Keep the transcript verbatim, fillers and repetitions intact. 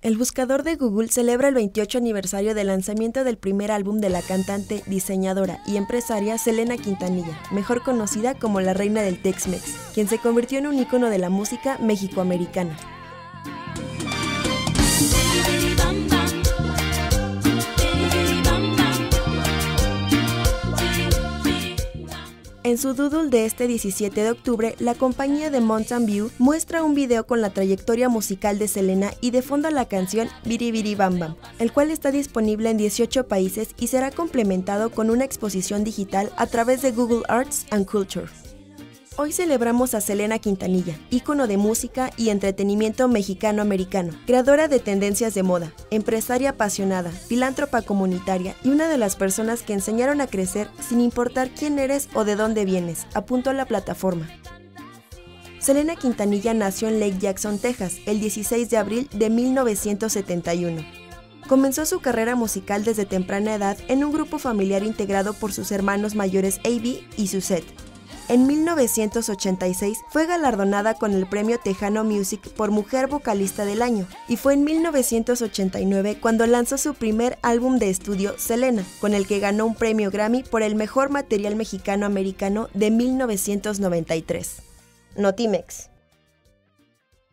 El buscador de Google celebra el veintiocho aniversario del lanzamiento del primer álbum de la cantante, diseñadora y empresaria Selena Quintanilla, mejor conocida como la reina del Tex-Mex, quien se convirtió en un ícono de la música mexicoamericana. En su doodle de este diecisiete de octubre, la compañía de Mountain View muestra un video con la trayectoria musical de Selena y de fondo la canción Biri Biri Bam Bam, el cual está disponible en dieciocho países y será complementado con una exposición digital a través de Google Arts and Culture. Hoy celebramos a Selena Quintanilla, ícono de música y entretenimiento mexicano-americano, creadora de tendencias de moda, empresaria apasionada, filántropa comunitaria y una de las personas que enseñaron a crecer sin importar quién eres o de dónde vienes, apuntó la plataforma. Selena Quintanilla nació en Lake Jackson, Texas, el dieciséis de abril de mil novecientos setenta y uno. Comenzó su carrera musical desde temprana edad en un grupo familiar integrado por sus hermanos mayores A B y Suzette. En mil novecientos ochenta y seis fue galardonada con el premio Tejano Music por Mujer Vocalista del Año, y fue en mil novecientos ochenta y nueve cuando lanzó su primer álbum de estudio, Selena, con el que ganó un premio Grammy por el mejor material mexicano-americano de mil novecientos noventa y tres. Notimex.